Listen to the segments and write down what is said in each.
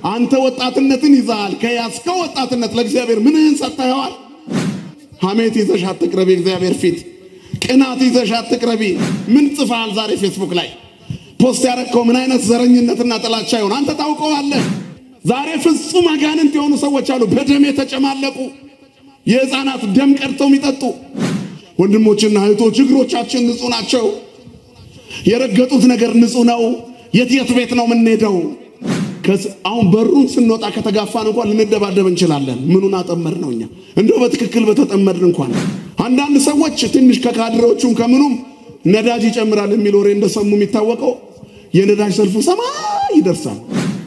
አንተ ወጣትነትን ይዛል ከያስከው ወጣትነት ለእግዚአብሔር ምንህን ሰጥተኸዋል ሐሜት ይዘሽ አትቅረቢ እግዚአብሔር ፊት ቅናት ይዘሽ አትቅረቢ ምን ጽፋል ዛሬ ፌስቡክ ላይ ፖስት ያረከው ምን አይነት ዘረኝነትና ጥላቻ ይሆን አንተ ታውቀዋለህ ዛሬ ፍጹም አጋንንት የሆኑ ሰዎች አሉ በደም የተጨማለቁ የህፃናት ደም ቀርተው የሚጠጡ ወንድሞችና እህቶች እግሮቻችን ንጹህ ናቸው የረገጡት ነገር ንጹህ ነው የት ቤት ነው የምንሄደው አሁን በሩን ስንወጣ ከተጋፋን እንኳን ልንደባደብ እንችላለን ምኑን አጠመድነውኛ እንደው በትክክል በተጠመድን እንኳን አንዳንድ ሰዎች ትንሽ ከካድሮቹም ከምኑም ነዳጅ ይጨምራል የሚል ወሬ እንደሰሙ የሚታወቀው የነዳጅ ሰልፉ ሰማይ ይደርሳል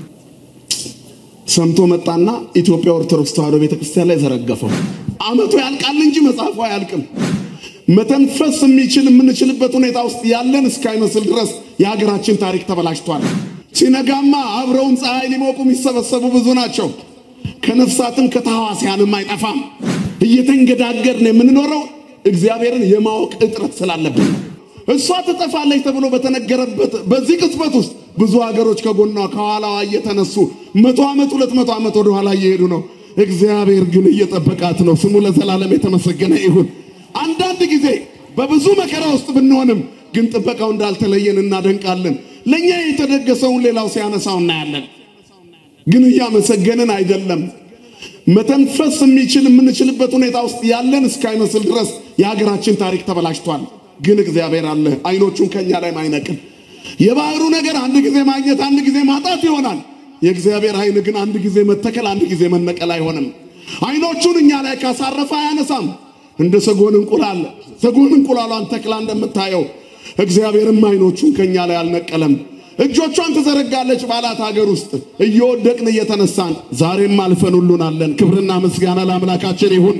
ሰምቶ መጣና ኢትዮጵያ ኦርቶዶክስ ተዋሕዶ ቤተክርስቲያን ላይ ዘረገፈው አመቱ ያልቃል እንጂ መጽሐፉ አያልቅም መተንፈስ የሚችል የምንችልበት ሁኔታ ውስጥ ያለን እስካይመስል ድረስ የሀገራችን ታሪክ ተበላሽቷል ሲነጋማ አብረውን ፀሐይ ሊሞቁ የሚሰበሰቡ ብዙ ናቸው ከነፍሳትም ከተሐዋስያንም አይጠፋም እየተንገዳገርን የምንኖረው እግዚአብሔርን የማወቅ እጥረት ስላለብን እሷ ተጠፋለች ተብሎ በተነገረበት በዚህ ቅጽበት ውስጥ ብዙ ሀገሮች ከጎኗ ከኋላዋ እየተነሱ 100 ዓመት 200 ዓመት ወደ ኋላ እየሄዱ ነው እግዚአብሔር ግን እየጠበቃት ነው ስሙ ለዘላለም የተመሰገነ ይሁን አንዳንድ ጊዜ በብዙ መከራ ውስጥ ብንሆንም ግን ጥበቃው እንዳልተለየን እናደንቃለን ለኛ የተደገሰውን ሌላው ሲያነሳው እናያለን ግን ያመሰገነን አይደለም መተንፈስ የሚችል የምንችልበት ሁኔታ ውስጥ ያለን እስካይመስል ድረስ የሀገራችን ታሪክ ተበላሽቷል ግን እግዚአብሔር አለ አይኖቹን ከኛ ላይ ማይነቅል የባህሩ ነገር አንድ ጊዜ ማግኘት አንድ ጊዜ ማጣት ይሆናል የእግዚአብሔር ኃይል ግን አንድ ጊዜ መተከል አንድ ጊዜ መነቀል አይሆንም አይኖቹን እኛ ላይ ካሳረፈ አያነሳም እንደ ሰጎን እንቁላሏን ተክላ እንደምታየው እግዚአብሔርም አይኖቹን ከኛ ላይ አልነቀለም እጆቿን ተዘረጋለች ባላት ሀገር ውስጥ እየወደቅን እየተነሳን ዛሬም አልፈን ሁሉን አለን ክብርና ምስጋና ለአምላካችን ይሁን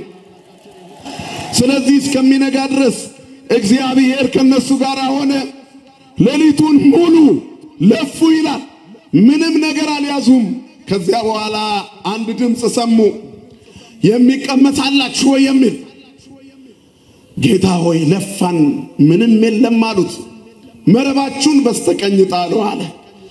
ስለዚህ እስከሚነጋ ድረስ እግዚአብሔር ከነሱ ጋር ሆነ ሌሊቱን ሙሉ ለፉ ይላል ምንም ነገር አልያዙም ከዚያ በኋላ አንድ ድምጽ ሰሙ የሚቀመጣላችሁ የሚል ጌታ ሆይ ለፋን ምንም የለም አሉት መረባችሁን በስተቀኝ ጣሉ አለ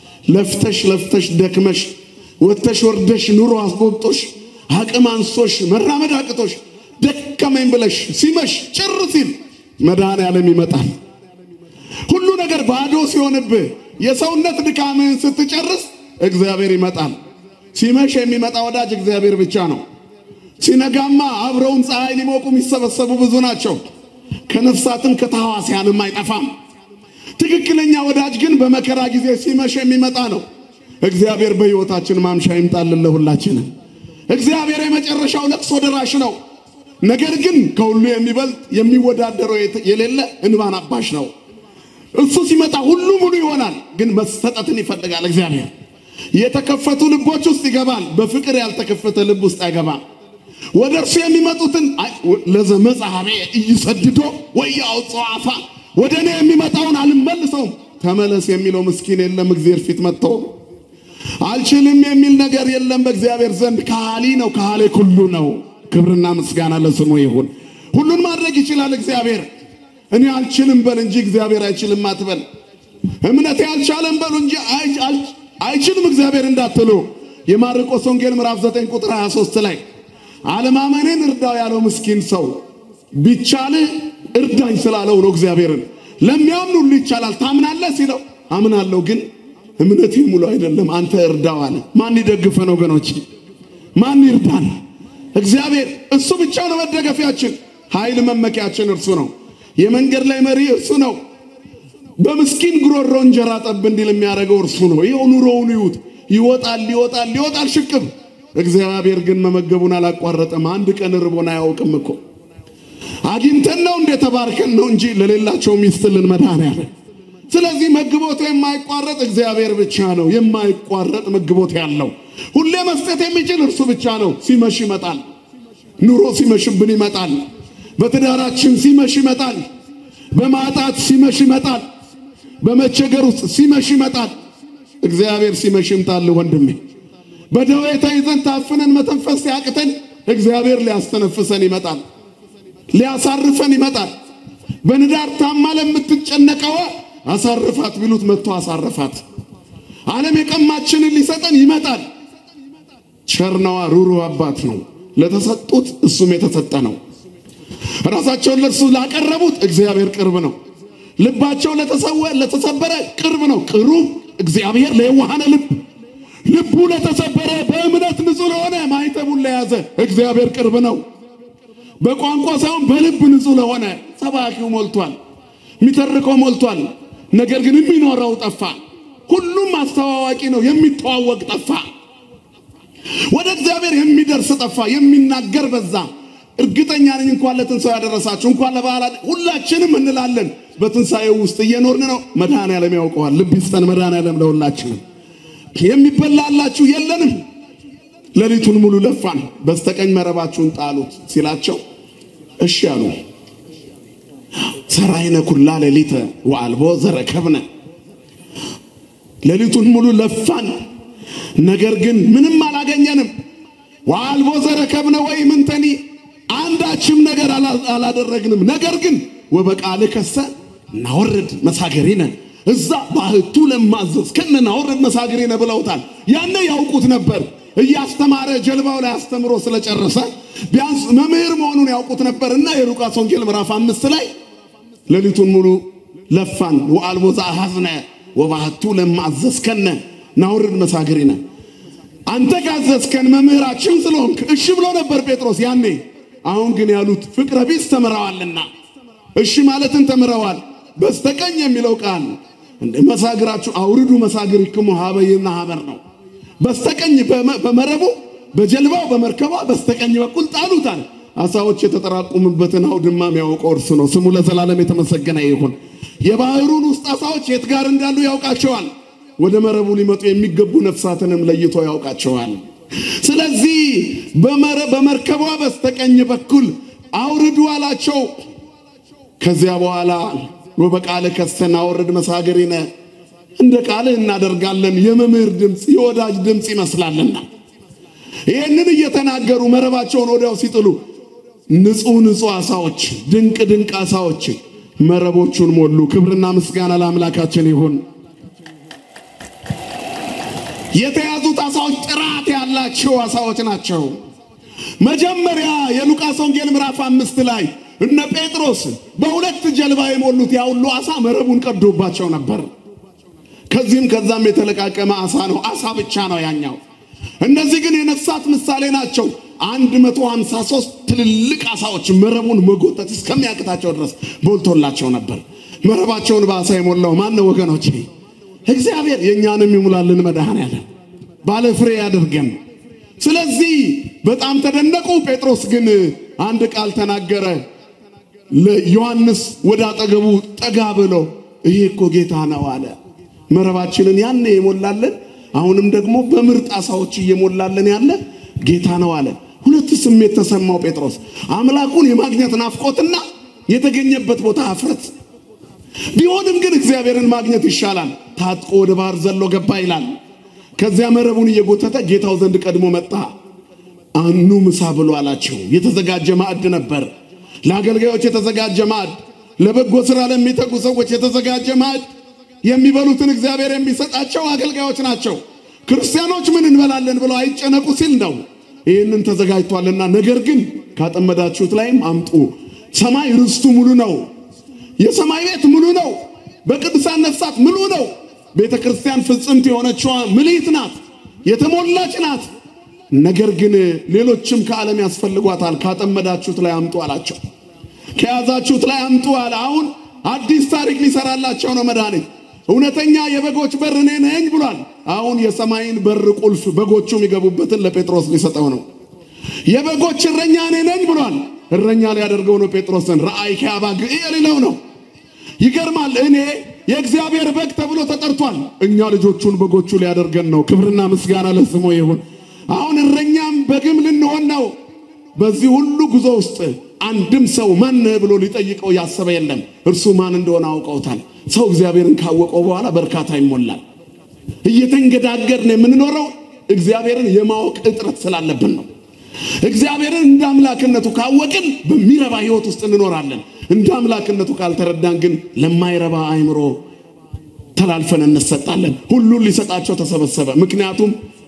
ለፍተሽ ደክመሽ ወጥተሽ ወርደሽ ኑሮ አስቆጥቶሽ አቅም አንሶሽ መራመድ አቅቶሽ ደከመኝ ብለሽ ሲመሽ ጭር ሲል መድኃኔዓለም ይመጣል ሁሉ ነገር ባዶ ሲሆንብህ የሰውነት ድካምህን ስትጨርስ እግዚአብሔር ይመጣል ሲመሽ የሚመጣ ወዳጅ እግዚአብሔር ብቻ ነው ሲነጋማ አብረውን ፀሐይ ሊሞቁ የሚሰበሰቡ ብዙ ናቸው ከነፍሳትም ከተሐዋስያንም አይጠፋም ትክክለኛ ወዳጅ ግን በመከራ ጊዜ ሲመሽ የሚመጣ ነው እግዚአብሔር በሕይወታችን ማምሻ ይምጣልን ለሁላችን እግዚአብሔር የመጨረሻው ለቅሶ ደራሽ ነው ነገር ግን ከሁሉ የሚበልጥ የሚወዳደረው የሌለ እንባን አባሽ ነው እሱ ሲመጣ ሁሉ ሙሉ ይሆናል ግን መሰጠትን ይፈልጋል እግዚአብሔር የተከፈቱ ልቦች ውስጥ ይገባል በፍቅር ያልተከፈተ ልብ ውስጥ አይገባም ወደርሱ የሚመጡትን ለዘመጻሐቤ ይሰድዶ ወያው ጻፋ ወደኔ የሚመጣውን አልመልሰውም ተመለስ የሚለው ምስኪን የለም እግዚአብሔር ፊት መጥቶ አልችልም የሚል ነገር የለም በእግዚአብሔር ዘንድ ካሊ ነው ካለ ሁሉ ነው ክብርና ምስጋና ለስሙ ይሁን ሁሉን ማድረግ ይችላል እግዚአብሔር እኔ አልችልም በል እንጂ እግዚአብሔር አይችልም አትበል እምነቴ አልቻለም በሉ እንጂ አይችልም እግዚአብሔር እንዳትሉ የማርቆስ ወንጌል ምዕራፍ 9 ቁጥር 23 ላይ አለማመኔን እርዳው ያለው ምስኪን ሰው ቢቻል እርዳኝ ስላለው ነው እግዚአብሔርን ለሚያምኑ ሁሉ ይቻላል ታምናለህ ሲለው አምናለሁ ግን እምነቴ ሙሉ አይደለም አንተ እርዳው አለ ማን ይደግፈን ወገኖች ማን ይርዳን እግዚአብሔር እሱ ብቻ ነው መደገፊያችን ኃይል መመኪያችን እርሱ ነው የመንገድ ላይ መሪ እርሱ ነው በምስኪን ግሮሮ እንጀራ ጠብ እንዲል የሚያደርገው እርሱ ነው ይኸው ኑሮውን ይወጣል ሽቅብ እግዚአብሔር ግን መመገቡን አላቋረጠም አንድ ቀን ርቦና ያውቅም እኮ አግኝተን ነው እንደ ተባርከን ነው እንጂ ለሌላቸው ሚስትልን መድኃኔዓለም ስለዚህ መግቦት የማይቋረጥ እግዚአብሔር ብቻ ነው የማይቋረጥ መግቦት ያለው ሁሌ መስጠት የሚችል እርሱ ብቻ ነው ሲመሽ ይመጣል ኑሮ ሲመሽብን ይመጣል በትዳራችን ሲመሽ ይመጣል በማጣት ሲመሽ ይመጣል በመቸገር ውስጥ ሲመሽ ይመጣል እግዚአብሔር ሲመሽ ይምጣል ወንድሜ በደዌ ተይዘን ታፍነን መተንፈስ ያቅተን እግዚአብሔር ሊያስተነፍሰን ይመጣል ሊያሳርፈን ይመጣል በንዳር ታማ ለምትጨነቀው አሳርፋት ቢሉት መጥቶ አሳርፋት ዓለም የቀማችንን ሊሰጠን ይመጣል ቸርነዋ ሩሩ አባት ነው ለተሰጡት እሱም የተሰጠ ነው ራሳቸውን ለእርሱ ላቀረቡት እግዚአብሔር ቅርብ ነው ልባቸው ለተሰበረ ቅርብ ነው ቅሩብ እግዚአብሔር ለየዋሃነ ልቡ ለተሰበረ በእምነት ንጹህ ለሆነ ማይተቡን ለያዘ እግዚአብሔር ቅርብ ነው በቋንቋ ሳይሆን በልብ ንጹህ ለሆነ ሰባኪው ሞልቷል ሚተርከው ሞልቷል ነገር ግን የሚኖረው ጠፋ ሁሉም አስተዋዋቂ ነው የሚተዋወቅ ጠፋ ወደ እግዚአብሔር የሚደርስ ጠፋ የሚናገር በዛ እርግጠኛ ነኝ እንኳን ለትንሳኤ ያደረሳችሁ እንኳን ለበዓል ሁላችንም እንላለን በትንሳኤው ውስጥ እየኖርን ነው መድኃኔዓለም ያውቀዋል ልብ ይስጠን መድኃኔዓለም ለሁላችንም የሚበላላችሁ የለንም ለሊቱን ሙሉ ለፋን በስተቀኝ መረባችሁን ጣሉት ሲላቸው እሺ አሉ ሰራይነ ኩላ ሌሊተ ወአልቦ ዘረከብነ ለሊቱን ሙሉ ለፋን ነገር ግን ምንም አላገኘንም ወአልቦ ዘረከብነ ወይ ምንተኒ አንዳችም ነገር አላደረግንም ነገር ግን ወበቃልከሰ ናወርድ መሳገሪነ እዛ ባህቱ ለማዘዝ ከነናወርድ መሳገሪነ ብለውታል ያኔ ያውቁት ነበር እያስተማረ ጀልባው ላይ አስተምሮ ስለጨረሰ ቢያንስ መምህር መሆኑን ያውቁት ነበርና የሉቃስ ወንጌል ምዕራፍ 5 ላይ ለሊቱን ሙሉ ለፋን ወአልቦ ዘአሐዝነ ወባህቱ ለማዘዝከነ ናወርድ መሳገሪነ አንተ ጋዘዝከን መምህራችን ስለሆንክ እሺ ብሎ ነበር ጴጥሮስ ያኔ አሁን ግን ያሉት ፍቅረ ቢስ ተመራዋልና እሺ ማለትን ተመራዋል በስተቀኝ የሚለው ቃል እንደ መሳግራችሁ አውርዱ መሳግሪክሙ ሀበይና ሀበር ነው በስተቀኝ በመረቡ በጀልባው በመርከቧ በስተቀኝ በኩል ጣሉታል አሳዎች የተጠራቀሙበትን አውድማ የሚያውቀው እርሱ ነው ስሙ ለዘላለም የተመሰገነ ይሁን የባህሩን ውስጥ አሳዎች የት ጋር እንዳሉ ያውቃቸዋል ወደ መረቡ ሊመጡ የሚገቡ ነፍሳትንም ለይቶ ያውቃቸዋል ስለዚህ በመርከቧ በስተቀኝ በኩል አውርዱ አላቸው ከዚያ በኋላ ወበቃልከሰ ናወርድ መሳገሪነ እንደ ቃልህ እናደርጋለን የመምህር ድምጽ የወዳጅ ድምጽ ይመስላልና ይሄንን እየተናገሩ መረባቸውን ወዲያው ሲጥሉ ንጹህ አሳዎች ድንቅ አሳዎች መረቦቹን ሞሉ ክብርና ምስጋና ለአምላካችን ይሁን የተያዙት አሳዎች ጥራት ያላቸው አሳዎች ናቸው መጀመሪያ የሉቃስ ወንጌል ምዕራፍ 5 ላይ እነ ጴጥሮስ በሁለት ጀልባ የሞሉት ያውሉ አሳ መረቡን ቀዶባቸው ነበር ከዛም የተለቃቀመ አሳ ነው አሳ ብቻ ነው ያኛው እነዚህ ግን የነፍሳት ምሳሌ ናቸው 153 ትልልቅ አሳዎች መረቡን መጎተት እስከሚያቅታቸው ድረስ ቦልቶላቸው ነበር መረባቸውን በአሳ የሞላው ማን ነው ወገኖቼ እግዚአብሔር የኛንም ይሙላልን መድኃኔዓለም ባለ ፍሬ ያድርገን ስለዚህ በጣም ተደነቁ ጴጥሮስ ግን አንድ ቃል ተናገረ ለዮሐንስ ወደ አጠገቡ ጠጋ ብሎ ይሄ እኮ ጌታ ነው አለ መረባችንን ያኔ የሞላልን አሁንም ደግሞ በምርጥ አሳዎች እየሞላልን ያለ ጌታ ነው አለ ሁለት ስሜት ተሰማው ጴጥሮስ አምላኩን የማግኘት ናፍቆትና የተገኘበት ቦታ አፍረት ቢሆንም ግን እግዚአብሔርን ማግኘት ይሻላል ታጥቆ ወደ ባህር ዘሎ ገባ ይላል ከዚያ መረቡን እየጎተተ ጌታው ዘንድ ቀድሞ መጣ አኑ ምሳ ብሎ አላቸው የተዘጋጀ ማዕድ ነበር ለአገልጋዮች የተዘጋጀ ማዕድ ለበጎ ሥራ ለሚተጉ ሰዎች የተዘጋጀ ማዕድ የሚበሉትን እግዚአብሔር የሚሰጣቸው አገልጋዮች ናቸው ክርስቲያኖች ምን እንበላለን ብለው አይጨነቁ ሲል ነው ይሄንን ተዘጋጅቷልና ነገር ግን ካጠመዳችሁት ላይም አምጡ ሰማይ ርስቱ ሙሉ ነው የሰማይ ቤት ሙሉ ነው በቅዱሳን ነፍሳት ሙሉ ነው ቤተክርስቲያን ፍጽምት የሆነችዋ ምልዕት ናት የተሞላች ናት ነገር ግን ሌሎችም ከዓለም ያስፈልጓታል ካጠመዳችሁት ላይ አምጡ አላቸው ከያዛችሁት ላይ አምጡ አለ አሁን አዲስ ታሪክ ሊሰራላቸው ነው መድኃኒት እውነተኛ የበጎች በር እኔ ነኝ ብሏል አሁን የሰማይን በር ቁልፍ በጎቹ የሚገቡበትን ለጴጥሮስ ሊሰጠው ነው የበጎች እረኛ እኔ ነኝ ብሏል እረኛ ሊያደርገው ነው ጴጥሮስን ራእይ ከአባግ ይለው ነው ይገርማል እኔ የእግዚአብሔር በግ ተብሎ ተጠርቷል እኛ ልጆቹን በጎቹ ሊያደርገን ነው ክብርና ምስጋና ለስሙ ይሁን አሁን እረኛም በግም ልንሆን ነው በዚህ ሁሉ ጉዞ ውስጥ አንድም ሰው ማን ብሎ ሊጠይቀው ያሰበ የለም እርሱ ማን እንደሆነ አውቀውታል ሰው እግዚአብሔርን ካወቀው በኋላ በርካታ ይሞላል እየተንገዳገድን የምንኖረው እግዚአብሔርን የማወቅ እጥረት ስላለብን ነው እግዚአብሔርን እንደ አምላክነቱ ካወቅን በሚረባ ህይወት ውስጥ እንኖራለን እንደ አምላክነቱ ካልተረዳን ግን ለማይረባ አይምሮ ተላልፈን እንሰጣለን ሁሉ ሊሰጣቸው ተሰበሰበ ምክንያቱም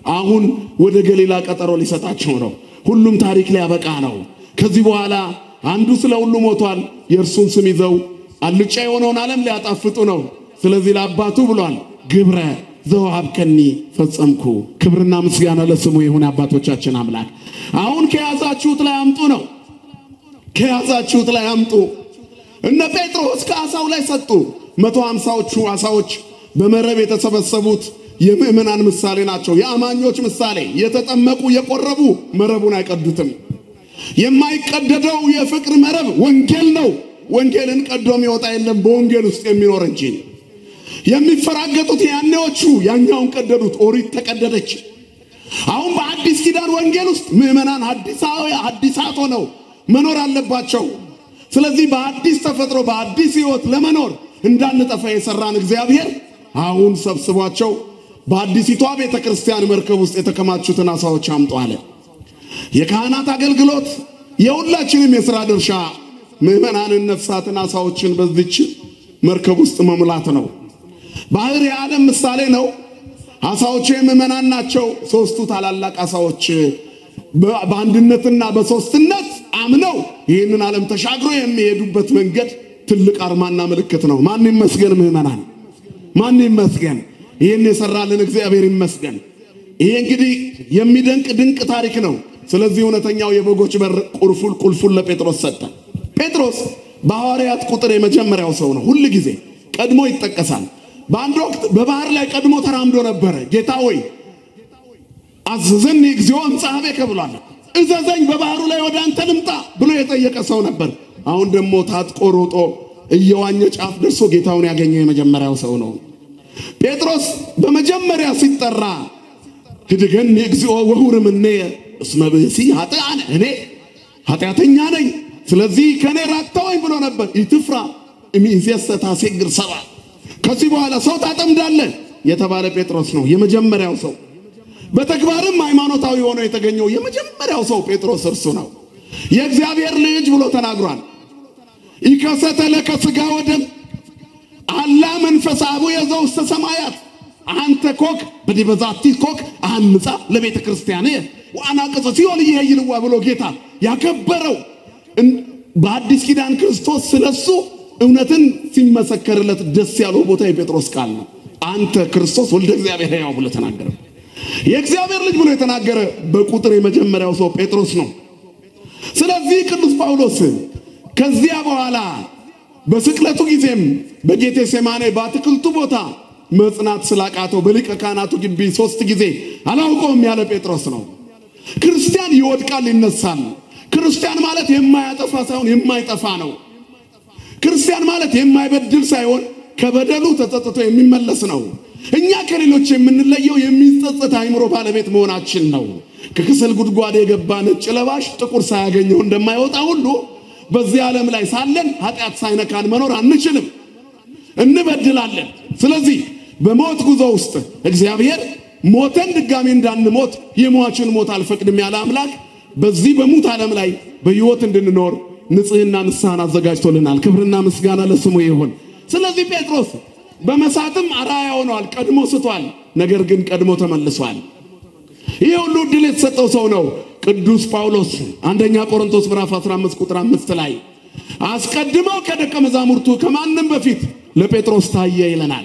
አሁን ወደ ገሊላ ቀጠሮ ሊሰጣቸው ነው ሁሉም ታሪክ ሊያበቃ ነው ከዚህ በኋላ አንዱ ስለ ሁሉ ሞቷል የእርሱን ስም ይዘው አልጫ የሆነውን ዓለም ሊያጣፍጡ ነው ስለዚህ ለአባቱ ብሏል ግብረ ዘወሀብከኒ ፈጸምኩ ክብርና ምስጋና ለስሙ ይሁን አባቶቻችን አምላክ አሁን ከያዛችሁት ላይ አምጡ ነው ከያዛችሁት ላይ አምጡ እነ ጴጥሮስ ከአሳው ላይ ሰጡ 150ዎቹ አሳዎች በመረብ የተሰበሰቡት የምእመናን ምሳሌ ናቸው የአማኞች ምሳሌ የተጠመቁ የቆረቡ መረቡን አይቀዱትም የማይቀደደው የፍቅር መረብ ወንጌል ነው ወንጌልን ቀዶ የሚወጣ የለም በወንጌል ውስጥ የሚኖር እንጂ የሚፈራገጡት ያኔዎቹ ያኛውን ቀደዱት ኦሪት ተቀደደች አሁን በአዲስ ኪዳን ወንጌል ውስጥ ምእመናን አዲሳት ሆነው መኖር አለባቸው ስለዚህ በአዲስ ተፈጥሮ በአዲስ ሕይወት ለመኖር እንዳንጠፋ የሰራን እግዚአብሔር አሁን ሰብስቧቸው በአዲሲቷ ቤተክርስቲያን መርከብ ውስጥ የተከማቹትን አሳዎች አምጡ አለ የካህናት አገልግሎት የሁላችንም የሥራ ድርሻ ምእመናንን ነፍሳትን አሳዎችን በዚች መርከብ ውስጥ መሙላት ነው ባህር የዓለም ምሳሌ ነው አሳዎቹ የምእመናን ናቸው ሶስቱ ታላላቅ አሳዎች በአንድነትና በሶስትነት አምነው ይህንን ዓለም ተሻግሮ የሚሄዱበት መንገድ ትልቅ አርማና ምልክት ነው ማን ይመስገን ምእመናን ማን ይመስገን ይሄን የሰራልን እግዚአብሔር ይመስገን ይሄ እንግዲህ የሚደንቅ ድንቅ ታሪክ ነው ስለዚህ እውነተኛው የበጎች በር ቁልፉን ለጴጥሮስ ሰጠ ጴጥሮስ በሐዋርያት ቁጥር የመጀመሪያው ሰው ነው ሁሉ ጊዜ ቀድሞ ይጠቀሳል በአንድ ወቅት በባህር ላይ ቀድሞ ተራምዶ ነበር ጌታ ሆይ አዘዘኝ እግዚኦን ጻሐቤከ ብሏል እዘዘኝ በባህሩ ላይ ወደ አንተ ልምጣ ብሎ የጠየቀ ሰው ነበር አሁን ደግሞ ታጥቆ ሮጦ እየዋኘ ጫፍ ደርሶ ጌታውን ያገኘው የመጀመሪያው ሰው ነው ጴጥሮስ በመጀመሪያ ሲጠራ ህድገን እግዚኦ ወሁርምኔ እስመ ብእሲ ኃጥአነ እኔ ኃጢአተኛ ነኝ ስለዚህ ከኔ ራቅተወኝ ብሎ ነበር ይትፍራ እሚእዜሰ ታሴግር ሰብአ ከዚህ በኋላ ሰው ታጠምዳለህ የተባለ ጴጥሮስ ነው የመጀመሪያው ሰው በተግባርም ሃይማኖታዊ ሆኖ የተገኘው የመጀመሪያው ሰው ጴጥሮስ እርሱ ነው የእግዚአብሔር ልጅ ብሎ ተናግሯል ይከሰተ ለከ ሥጋ ወደም አላ መንፈስ አቡየ ዘውስተ ሰማያት አንተ ኮክ በዲበዛቲ ኮክ አንጻ ለቤተ ክርስቲያን ወአናቀጸ ሲኦል ይሄይልዋ ብሎ ጌታ ያከበረው በአዲስ ኪዳን ክርስቶስ ስለሱ እውነትን ሲመሰከርለት ደስ ያለው ቦታ የጴጥሮስ ቃል ነው አንተ ክርስቶስ ወልደ እግዚአብሔር ሕያው ብሎ ተናገረ የእግዚአብሔር ልጅ ብሎ የተናገረ በቁጥር የመጀመሪያው ሰው ጴጥሮስ ነው ስለዚህ ቅዱስ ጳውሎስ ከዚያ በኋላ በስቅለቱ ጊዜም በጌቴሴማኔ በአትክልቱ ቦታ መጽናት ስላቃተው በሊቀ ካህናቱ ግቢ 3 ጊዜ አላውቀውም ያለ ጴጥሮስ ነው ክርስቲያን ይወድቃል ይነሳል ክርስቲያን ማለት የማያጠፋ ሳይሆን የማይጠፋ ነው ክርስቲያን ማለት የማይበድል ሳይሆን ከበደሉ ተጸጽቶ የሚመለስ ነው እኛ ከሌሎች የምንለየው የሚጸጸት አይምሮ ባለቤት መሆናችን ነው ከክሰል ጉድጓድ የገባ ነጭ ለባሽ ጥቁር ሳያገኘው እንደማይወጣ ሁሉ በዚህ ዓለም ላይ ሳለን ኃጢአት ሳይነካን መኖር አንችልም እንበድላለን ስለዚህ በሞት ጉዞ ውስጥ እግዚአብሔር ሞተን ድጋሚ እንዳንሞት የሟችን ሞት አልፈቅድም ያለ አምላክ በዚህ በሙት ዓለም ላይ በሕይወት እንድንኖር ንጽህና ንስሐን አዘጋጅቶልናል ክብርና ምስጋና ለስሙ ይሁን ስለዚህ ጴጥሮስ በመሳትም አራያ ሆኗል ቀድሞ ስቷል ነገር ግን ቀድሞ ተመልሷል ይሄ ሁሉ ድል የተሰጠው ሰው ነው ቅዱስ ጳውሎስ አንደኛ ቆሮንቶስ ምዕራፍ 15 ቁጥር 5 ላይ አስቀድመው ከደቀ መዛሙርቱ ከማንም በፊት ለጴጥሮስ ታየ ይለናል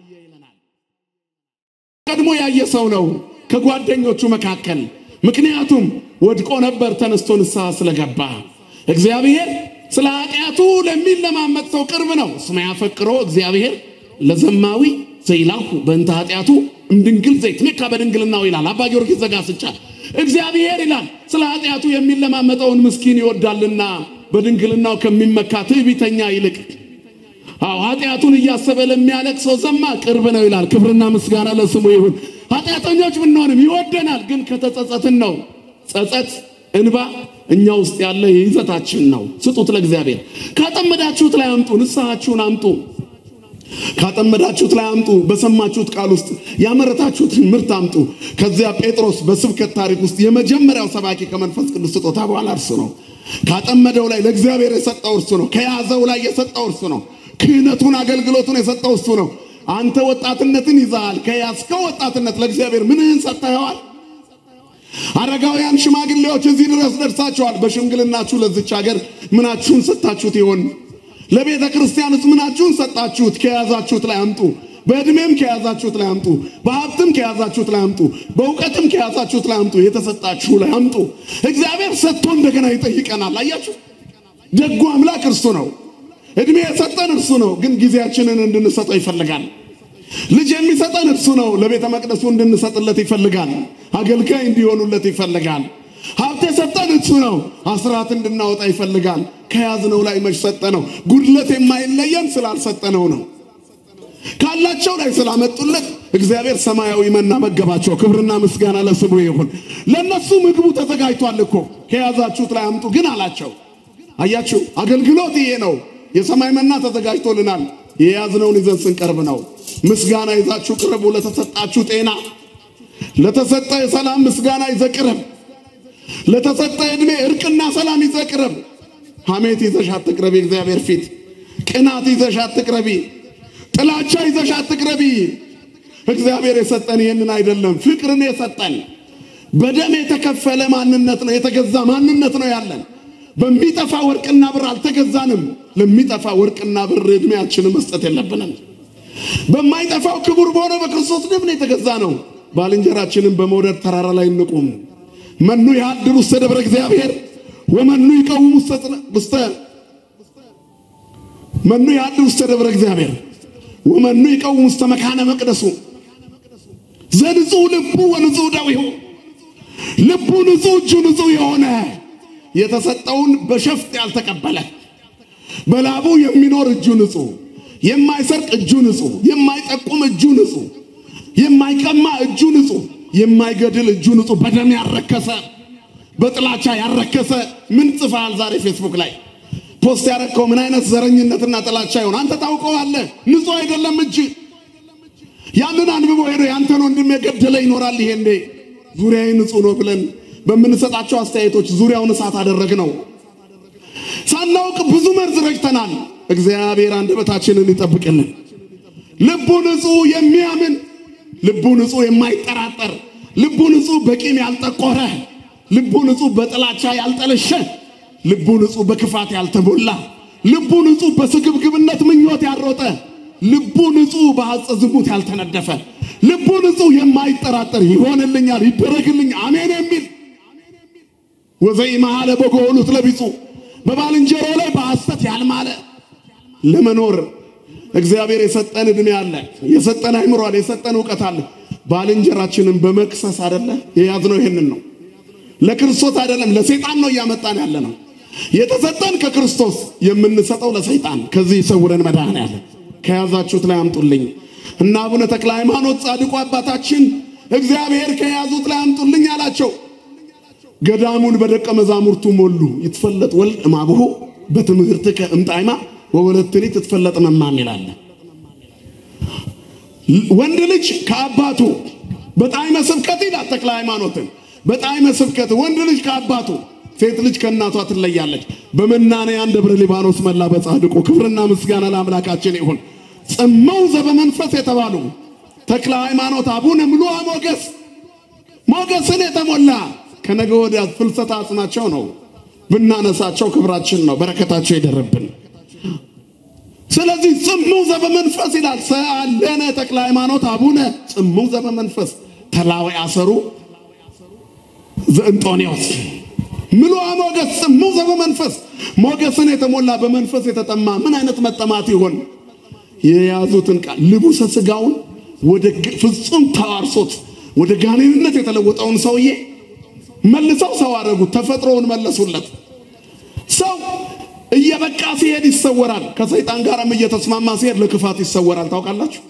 ቀድሞ ያየ ሰው ነው ከጓደኞቹ መካከል ምክንያቱም ወድቆ ነበር ተነስቶ ንስሐ ስለገባ እግዚአብሔር ስለ ኃጢአቱ ለሚለማመጥ ሰው ቅርብ ነው ስማ ያፈቅሮ እግዚአብሔር ለዘማዊ ዘይላሁ በእንተ ኃጢአቱ እንድንግል ዘይትመካ በድንግልናው ይላል አባ ጊዮርጊስ ዘጋስጫ እግዚአብሔር ይላል ስለ ኃጢአቱ የሚለማመጠውን ምስኪን ይወዳልና በድንግልናው ከሚመካ ትዕቢተኛ ይልቅ ኃጢአቱን እያሰበ ለሚያለቅስ ሰው ዘማ ቅርብ ነው ይላል ክብርና ምስጋና ለስሙ ይሁን ኃጢአተኞች ብንሆንም ይወደናል ግን ከተጸጸትን ነው ጸጸት እንባ እኛ ውስጥ ያለ ይዘታችን ነው ስጡት ለእግዚአብሔር ካጠመዳችሁት ላይ አምጡ ንስሐችሁን አምጡ ካጠመዳችሁት ላይ አምጡ በሰማችሁት ቃል ውስጥ ያመረታችሁት ምርት አምጡ ከዚያ ጴጥሮስ በስብከት ታሪክ ውስጥ የመጀመሪያው ሰባኪ ከመንፈስ ቅዱስ ስጦታ በኋላ እርሱ ነው ካጠመደው ላይ ለእግዚአብሔር የሰጠው እርሱ ነው ከያዘው ላይ የሰጠው እርሱ ነው ክህነቱን አገልግሎቱን የሰጠው እርሱ ነው አንተ ወጣትነትን ይዛል ከያዝከው ወጣትነት ለእግዚአብሔር ምንህን ሰጥተኸዋል? አረጋውያን ሽማግሌዎች እዚህ ድረስ ደርሳችኋል። በሽምግልናችሁ ለዚች ሀገር ምናችሁን ሰጣችሁት ይሆን? ለቤተ ክርስቲያንስ ምናችሁን ሰጣችሁት? ከያዛችሁት ላይ አምጡ። በእድሜም ከያዛችሁት ላይ አምጡ። በሀብትም ከያዛችሁት ላይ አምጡ። በእውቀትም ከያዛችሁት ላይ አምጡ። የተሰጣችሁ ላይ አምጡ። እግዚአብሔር ሰጥቶ እንደገና ይጠይቀናል። አያችሁ፣ ደጉ አምላክ እርሱ ነው። እድሜ የሰጠን እርሱ ነው፣ ግን ጊዜያችንን እንድንሰጠው ይፈልጋል። ልጅ የሚሰጠን እርሱ ነው፣ ለቤተ መቅደሱ እንድንሰጥለት ይፈልጋል። አገልጋይ እንዲሆኑለት ይፈልጋል። ሀብት የሰጠን እርሱ ነው፣ አስራት እንድናወጣ ይፈልጋል። ከያዝነው ላይ መች ሰጠነው? ጉድለት የማይለየን ስላልሰጠነው ነው። ካላቸው ላይ ስላመጡለት እግዚአብሔር ሰማያዊ መና መገባቸው። ክብርና ምስጋና ለስሙ ይሁን። ለነሱ ምግቡ ተዘጋጅቷል እኮ። ከያዛችሁት ላይ አምጡ ግን አላቸው። አያችሁ፣ አገልግሎት ይሄ ነው። የሰማይ መና ተዘጋጅቶልናል። የያዝነውን ይዘን ስንቀርብ ነው። ምስጋና ይዛችሁ ቅረቡ። ለተሰጣችሁ ጤና፣ ለተሰጠ ሰላም ምስጋና ይዘህ ቅረብ። ለተሰጠ እድሜ እርቅና ሰላም ይዘህ ቅረብ። ሐሜት ይዘሽ አትቅረቢ እግዚአብሔር ፊት። ቅናት ይዘሽ አትቅረቢ። ጥላቻ ይዘሽ አትቅረቢ። እግዚአብሔር የሰጠን ይሄንን አይደለም፣ ፍቅርን የሰጠን በደም የተከፈለ ማንነት ነው፣ የተገዛ ማንነት ነው ያለን። በሚጠፋ ወርቅና ብር አልተገዛንም። ለሚጠፋ ወርቅና ብር እድሜያችንን መስጠት የለብንም። በማይጠፋው ክቡር በሆነ በክርስቶስ ደም ነው የተገዛ ነው። ባልንጀራችንን በመውደድ ተራራ ላይ እንቁም። መኑ ያድሩ ውስተ ደብረ እግዚአብሔር ወመኑ ይቀውሙ መኑ ያድሩ ውስተ ደብረ እግዚአብሔር ወመኑ ይቀውሙ ውስተ መካነ መቅደሱ ዘንጹህ ልቡ ወንጹህ ደዊሁ። ልቡ ንጹህ፣ እጁ ንጹህ የሆነ የተሰጠውን በሸፍጥ ያልተቀበለ በላቡ የሚኖር እጁ ንጹህ፣ የማይሰርቅ እጁ ንጹህ፣ የማይጠቁም እጁ ንጹህ፣ የማይቀማ እጁ ንጹህ፣ የማይገድል እጁ ንጹህ። በደም ያረከሰ በጥላቻ ያረከሰ ምን ጽፋል? ዛሬ ፌስቡክ ላይ ፖስት ያረከው ምን አይነት ዘረኝነትና ጥላቻ ይሆን? አንተ ታውቀዋለህ። ንጹህ አይደለም እጅ። ያንን አንብቦ ሄዶ ያንተን ወንድም የገደለ ይኖራል። ይሄ እንዴ ዙሪያዬ ንጹህ ነው ብለን በምንሰጣቸው አስተያየቶች ዙሪያውን እሳት አደረግነው። ሳናውቅ ብዙ መርዝ ረጭተናል። እግዚአብሔር አንደበታችንን ይጠብቅልን። ልቡ ንጹህ የሚያምን፣ ልቡ ንጹህ የማይጠራጠር፣ ልቡ ንጹህ በቂም ያልጠቆረ፣ ልቡ ንጹህ በጥላቻ ያልጠለሸ፣ ልቡ ንጹህ በክፋት ያልተሞላ፣ ልቡ ንጹህ በስግብግብነት ምኞት ያልሮጠ፣ ልቡ ንጹህ በሐጸ ዝሙት ያልተነደፈ፣ ልቡ ንጹህ የማይጠራጠር ይሆንልኛል ይደረግልኝ አሜን የሚል ወዘይ መሐለ በጎሉት ለቢጹ በባልንጀራው ላይ በሐሰት ያልማለ ለመኖር እግዚአብሔር የሰጠን እድሜ አለ፣ የሰጠን አይምሮ አለ፣ የሰጠን ዕውቀት አለ። ባልንጀራችንን በመክሰስ አይደለ የያዝነው። ይሄንን ነው ለክርስቶስ አይደለም ለሰይጣን ነው ያመጣን ያለ ነው። የተሰጠን ከክርስቶስ የምንሰጠው ለሰይጣን። ከዚህ ይሰውረን መድኃኔዓለም። ከያዛችሁት ላይ አምጡልኝ እና አቡነ ተክለ ሃይማኖት ጻድቁ አባታችን እግዚአብሔር ከያዙት ላይ አምጡልኝ አላቸው። ገዳሙን በደቀ መዛሙርቱ ሞሉ። ይትፈለጥ ወልድ እማብሁ በትምህርትከ እምጣይማ ወወለትኒ ትትፈለጥ መማም ይላል። ወንድ ልጅ ከአባቱ በጣዕመ ስብከት ይላል ተክለ ሃይማኖትን። በጣዕመ ስብከት ወንድ ልጅ ከአባቱ፣ ሴት ልጅ ከእናቷ ትለያለች። በመናንያን ደብረ ሊባኖስ መላ በጻድቁ ክብርና ምስጋና ለአምላካችን ይሁን። ጽመው ዘበመንፈስ የተባሉ ተክለ ሃይማኖት አቡነ ምሉዐ ሞገስ፣ ሞገስን የተሞላ ከነገ ወዲያ ፍልሰታ አጽናቸው ነው። ብናነሳቸው ክብራችን ነው፣ በረከታቸው ይደርብን። ስለዚህ ጽመው ዘበመንፈስ ይላል። ሰአለነ ተክለ ሃይማኖት አቡነ ጽመው ዘበመንፈስ ተላወ አሰሩ ዘእንጦንዮስ ምሉዐ ሞገስ ጽመው ዘበመንፈስ። ሞገስን የተሞላ በመንፈስ የተጠማ ምን አይነት መጠማት ይሆን? የያዙትን ቃል ልቡሰ ሥጋውን ወደ ፍጹም ተዋርሶት ወደ ጋኔንነት የተለወጠውን ሰውዬ መልሰው ሰው አረጉት። ተፈጥሮውን መለሱለት። ሰው እየበቃ ሲሄድ ይሰወራል። ከሰይጣን ጋርም እየተስማማ ሲሄድ ለክፋት ይሰወራል። ታውቃላችሁ?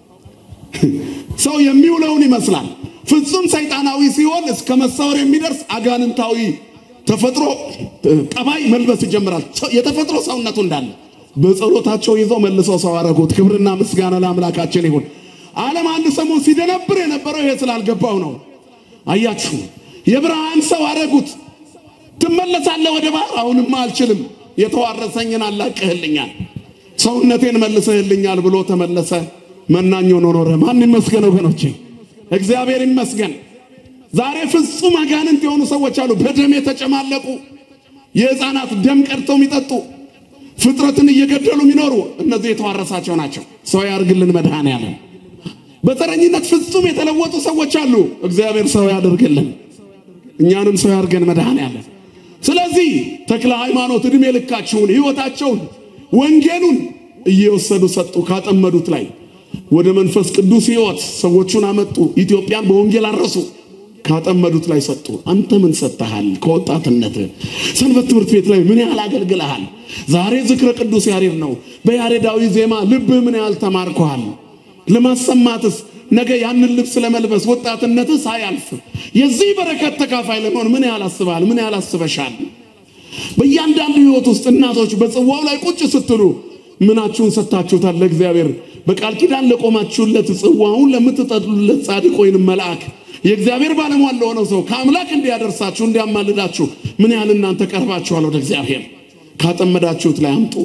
ሰው የሚውለውን ይመስላል። ፍጹም ሰይጣናዊ ሲሆን እስከ መሰወር የሚደርስ አጋንንታዊ ተፈጥሮ ጠባይ መልበስ ይጀምራል። የተፈጥሮ ሰውነቱ እንዳለ በጸሎታቸው ይዘው መልሰው ሰው አረጉት። ክብርና ምስጋና ለአምላካችን ይሁን። ዓለም አንድ ሰሞን ሲደነብር የነበረው ይሄ ስላልገባው ነው። አያችሁ፣ የብርሃን ሰው አረጉት። ትመለሳለህ ወደ ባህር? አሁንማ አልችልም፣ የተዋረሰኝን አላቀህልኛል፣ ሰውነቴን መልሰህልኛል ብሎ ተመለሰ። መናኞ ኖረ። ማን ይመስገን ወገኖቼ? እግዚአብሔር ይመስገን። ዛሬ ፍጹም አጋንንት የሆኑ ሰዎች አሉ፣ በደም የተጨማለቁ የሕፃናት ደም ቀድተው የሚጠጡ ፍጥረትን እየገደሉ የሚኖሩ እነዚህ የተዋረሳቸው ናቸው። ሰው ያርግልን መድኃኔዓለም። በተረኝነት ፍጹም የተለወጡ ሰዎች አሉ። እግዚአብሔር ሰው ያደርግልን፣ እኛንም ሰው ያርገን መድኃኔዓለም። ስለዚህ ተክለ ሃይማኖት እድሜ ልካቸውን ሕይወታቸውን ወንጌሉን እየወሰዱ ሰጡ። ካጠመዱት ላይ ወደ መንፈስ ቅዱስ ሕይወት ሰዎቹን አመጡ። ኢትዮጵያን በወንጌል አረሱ። ካጠመዱት ላይ ሰጡ። አንተ ምን ሰጥተሃል? ከወጣትነት ሰንበት ትምህርት ቤት ላይ ምን ያህል አገልግለሃል? ዛሬ ዝክረ ቅዱስ ያሬድ ነው። በያሬዳዊ ዜማ ልብ ምን ያህል ተማርከዋል? ለማሰማትስ ነገ ያንን ልብስ ለመልበስ ወጣትነትህ ሳያልፍ የዚህ በረከት ተካፋይ ለመሆን ምን ያህል አስበሃል? ምን ያህል አስበሻል? በእያንዳንዱ ሕይወት ውስጥ እናቶች በጽዋው ላይ ቁጭ ስትሉ ምናችሁን ሰጣችሁታል? ለእግዚአብሔር በቃል ኪዳን ለቆማችሁለት ጽዋውን ለምትጠጡለት ጻድቅ ወይንም መልአክ የእግዚአብሔር ባለሟል ለሆነው ሰው ከአምላክ እንዲያደርሳችሁ እንዲያማልዳችሁ ምን ያህል እናንተ ቀርባችኋል ወደ እግዚአብሔር? ካጠመዳችሁት ላይ አምጡ፣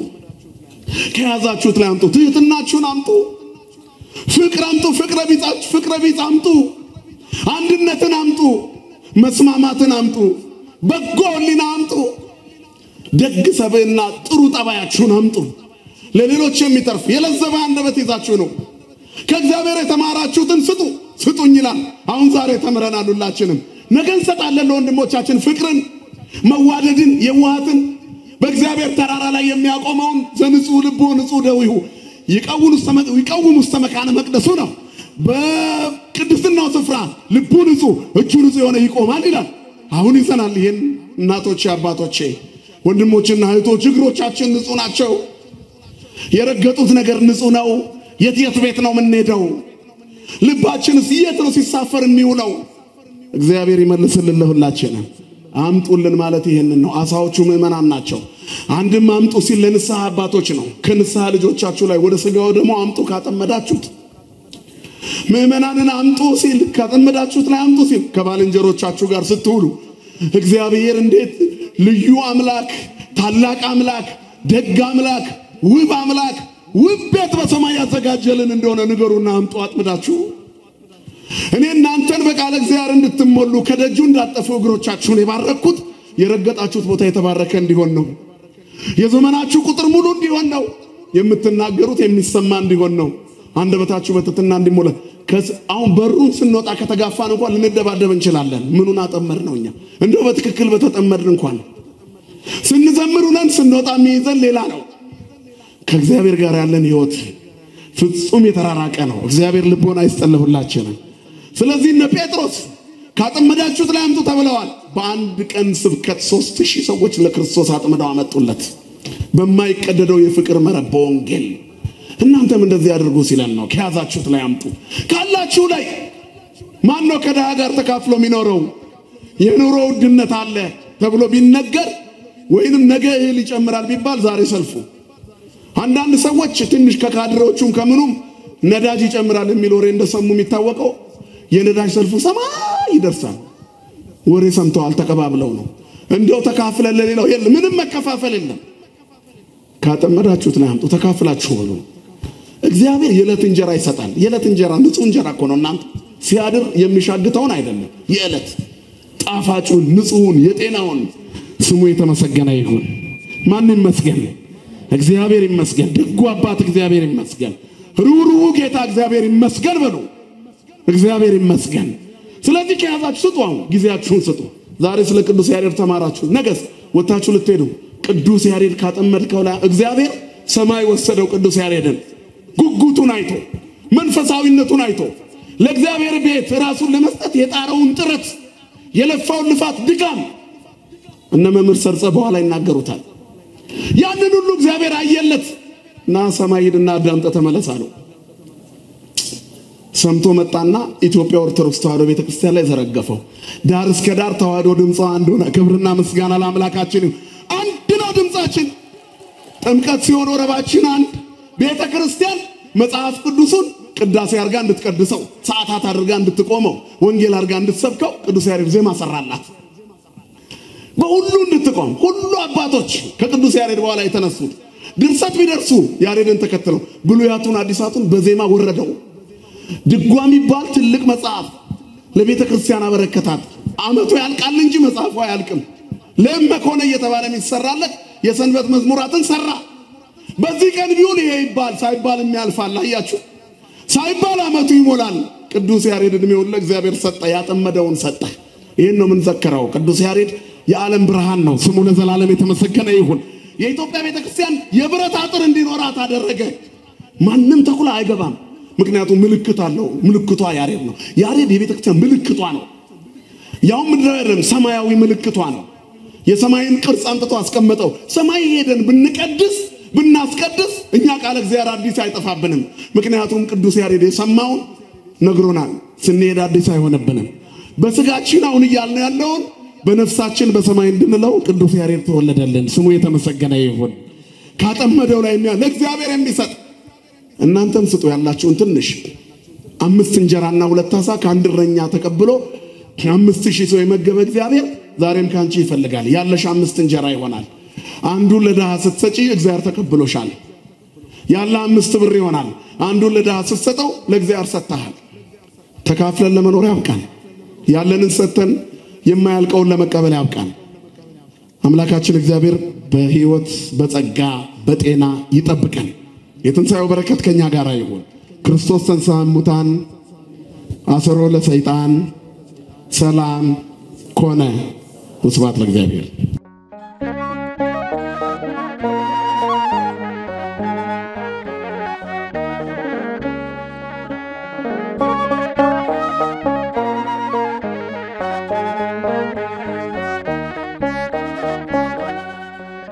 ከያዛችሁት ላይ አምጡ፣ ትህትናችሁን አምጡ፣ ፍቅር አምጡ፣ ፍቅረ ቢጽ አምጡ፣ አንድነትን አምጡ፣ መስማማትን አምጡ፣ በጎ ሕሊና አምጡ፣ ደግ ሰብዕና ጥሩ ጠባያችሁን አምጡ። ለሌሎች የሚተርፍ የለዘበ አንደበት ይዛችሁ ነው። ከእግዚአብሔር የተማራችሁትን ስጡ፣ ስጡኝ ይላል። አሁን ዛሬ ተምረናል ሁላችንም። ነገ እንሰጣለን ለወንድሞቻችን ፍቅርን፣ መዋደድን፣ የዋሃትን በእግዚአብሔር ተራራ ላይ የሚያቆመውን ዘንጹህ ልቦ ንጹህ ደዊሁ ይቀውም ውስተ መካነ መቅደሱ ነው። በቅድስናው ስፍራ ልቡ ንጹህ እጁ ንጹህ የሆነ ይቆማል ይላል። አሁን ይዘናል ይሄን። እናቶቼ አባቶቼ ወንድሞችና እህቶች እግሮቻችን ንጹህ ናቸው። የረገጡት ነገር ንጹህ ነው። የት ቤት ነው የምንሄደው? ልባችንስ የት ነው ሲሳፈር የሚውለው? እግዚአብሔር ይመልስልን ለሁላችንም። አምጡልን ማለት ይሄንን ነው። አሳዎቹ ምእመናን ናቸው። አንድም አምጡ ሲል ለንስሐ አባቶች ነው። ከንስሐ ልጆቻችሁ ላይ ወደ ሥጋው ደግሞ አምጡ ካጠመዳችሁት። ምእመናንን አምጡ ሲል ካጠመዳችሁት ላይ አምጡ ሲል ከባልንጀሮቻችሁ ጋር ስትውሉ እግዚአብሔር እንዴት ልዩ አምላክ፣ ታላቅ አምላክ፣ ደግ አምላክ፣ ውብ አምላክ፣ ውብ ቤት በሰማይ ያዘጋጀልን እንደሆነ ንገሩና አምጡ አጥምዳችሁ። እኔ እናንተን በቃለ እግዚአብሔር እንድትሞሉ ከደጁ እንዳጠፉ እግሮቻችሁን የባረኩት የረገጣችሁት ቦታ የተባረከ እንዲሆን ነው። የዘመናችሁ ቁጥር ሙሉ እንዲሆን ነው። የምትናገሩት የሚሰማ እንዲሆን ነው። አንደበታችሁ በትሕትና እንዲሞላ። አሁን በሩን ስንወጣ ከተጋፋን እንኳን ልንደባደብ እንችላለን። ምኑን አጠመድ ነው? እኛ እንደው በትክክል በተጠመድን እንኳን ስንዘምር ነን፣ ስንወጣ የሚይዘን ሌላ ነው። ከእግዚአብሔር ጋር ያለን ሕይወት ፍጹም የተራራቀ ነው። እግዚአብሔር ልቦና ይስጠልሁላችንም። ስለዚህ እነ ጴጥሮስ ካጠመዳችሁት ላይ አምጡ ተብለዋል። በአንድ ቀን ስብከት 3000 ሰዎች ለክርስቶስ አጥምደው አመጡለት በማይቀደደው የፍቅር መረብ በወንጌል። እናንተም እንደዚህ አድርጉ ሲለን ነው። ከያዛችሁት ላይ አምጡ። ካላችሁ ላይ ማን ነው ከድሃ ጋር ተካፍሎ የሚኖረው? የኑሮ ውድነት አለ ተብሎ ቢነገር ወይንም ነገ እህል ይጨምራል ቢባል ዛሬ ሰልፉ። አንዳንድ ሰዎች ትንሽ ከካድሬዎቹም ከምኑም ነዳጅ ይጨምራል የሚል ወሬ እንደሰሙ የሚታወቀው የነዳጅ ሰልፉ ሰማይ ይደርሳል። ወሬ ሰምተዋል፣ ተቀባብለው ነው። እንደው ተካፍለን ለሌላው የለም፣ ምንም መከፋፈል የለም። ካጠመዳችሁት ላይ አምጡ፣ ተካፍላችሁ በሉ። እግዚአብሔር የዕለት እንጀራ ይሰጣል። የዕለት እንጀራ ንጹህ እንጀራ እኮ ነው እናንተ። ሲያድር የሚሻግተውን አይደለም፣ የዕለት ጣፋጩን ንጹሁን የጤናውን። ስሙ የተመሰገነ ይሁን። ማን ይመስገን? እግዚአብሔር ይመስገን። ደጉ አባት እግዚአብሔር ይመስገን። ሩሩ ጌታ እግዚአብሔር ይመስገን በሉ። እግዚአብሔር ይመስገን። ስለዚህ ከያዛችሁ ስጡ። አሁን ጊዜያችሁን ስጡ። ዛሬ ስለ ቅዱስ ያሬድ ተማራችሁ፣ ነገስ ወጣችሁ ልትሄዱ ቅዱስ ያሬድ ካጠመድከው ላይ እግዚአብሔር ሰማይ ወሰደው። ቅዱስ ያሬድን ጉጉቱን አይቶ መንፈሳዊነቱን አይቶ ለእግዚአብሔር ቤት ራሱን ለመስጠት የጣረውን ጥረት የለፋውን ልፋት ድካም እነ መምህር ሰርጸ በኋላ ይናገሩታል። ያንን ሁሉ እግዚአብሔር አየለት እና ሰማይ ሄድና አዳምጠ ተመለስ አለው። ሰምቶ መጣና ኢትዮጵያ ኦርቶዶክስ ተዋሕዶ ቤተክርስቲያን ላይ ዘረገፈው። ዳር እስከ ዳር ተዋሕዶ ድምጿ አንድ ሆነ። ክብርና ምስጋና ለአምላካችን። አንድ ነው ድምጻችን። ጥምቀት ሲሆን ወረባችን አንድ። ቤተክርስቲያን መጽሐፍ ቅዱሱን ቅዳሴ አድርጋ እንድትቀድሰው፣ ሰዓታት አድርጋ እንድትቆመው፣ ወንጌል አድርጋ እንድትሰብከው ቅዱስ ያሬድ ዜማ ሰራላት። በሁሉ እንድትቆም ሁሉ አባቶች ከቅዱስ ያሬድ በኋላ የተነሱት ድርሰት ቢደርሱ ያሬድን ተከትለው ብሉያቱን አዲሳቱን በዜማ ወረደው። ድጓ የሚባል ትልቅ መጽሐፍ ለቤተ ክርስቲያን አበረከታት። አመቱ ያልቃል እንጂ መጽሐፉ አያልቅም። ለመኮነ እየተባለ የሚሰራለት የሰንበት መዝሙራትን ሰራ። በዚህ ቀን ቢውል ይሄ ይባል ሳይባል የሚያልፋል። አያችሁ ሳይባል አመቱ ይሞላል። ቅዱስ ያሬድ እድሜውን ለእግዚአብሔር ሰጠ፣ ያጠመደውን ሰጠ። ይሄን ነው የምንዘከረው። ቅዱስ ያሬድ የዓለም ብርሃን ነው። ስሙ ለዘላለም የተመሰገነ ይሁን። የኢትዮጵያ ቤተክርስቲያን የብረት አጥር እንዲኖራት አደረገ። ማንም ተኩላ አይገባም። ምክንያቱም ምልክት አለው። ምልክቷ ያሬድ ነው። ያሬድ የቤተክርስቲያን ምልክቷ ነው። ያው ምድራዊም ሰማያዊ ምልክቷ ነው። የሰማይን ቅርጽ አምጥቶ አስቀመጠው። ሰማይ ሄደን ብንቀድስ ብናስቀድስ እኛ ቃል እግዚአብሔር አዲስ አይጠፋብንም። ምክንያቱም ቅዱስ ያሬድ የሰማውን ነግሮናል። ስንሄድ አዲስ አይሆነብንም። በስጋችን አሁን እያልን ያለውን በነፍሳችን በሰማይ እንድንለው ቅዱስ ያሬድ ተወለደልን። ስሙ የተመሰገነ ይሁን። ካጠመደው ላይ ለእግዚአብሔር የሚሰጥ እናንተም ስጡ ያላችሁን ትንሽ 5 እንጀራና 2 ዓሣ ከአንድ እረኛ ተቀብሎ 5000 ሰው የመገበ እግዚአብሔር ዛሬም ካንቺ ይፈልጋል። ያለሽ 5 እንጀራ ይሆናል። አንዱን ለድሃ ስትሰጪ እግዚአብሔር ተቀብሎሻል። ያለ 5 ብር ይሆናል። አንዱን ለድሃ ስትሰጠው ለእግዚአብሔር ሰጥተሃል። ተካፍለን ለመኖር ያብቃን። ያለንን ሰጥተን የማያልቀውን ለመቀበል ያብቃን። አምላካችን እግዚአብሔር በሕይወት በጸጋ በጤና ይጠብቀን። የትንሣኤው በረከት ከኛ ጋር ይሁን። ክርስቶስ ተንሥአ እሙታን አሰሮ ለሰይጣን ሰላም ኮነ። ወስብሐት ለእግዚአብሔር።